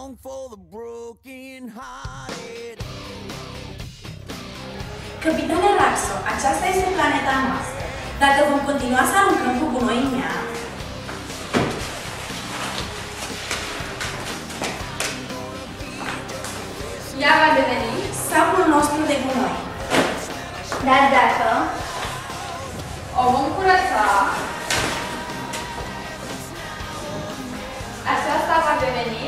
Capitane Raxo, aceasta este planeta noastră. Dacă vom continua să aruncăm cu gunoi în ea, ea va deveni sacul nostru de gunoi. Dar dacă o vom curăța, aceasta va deveni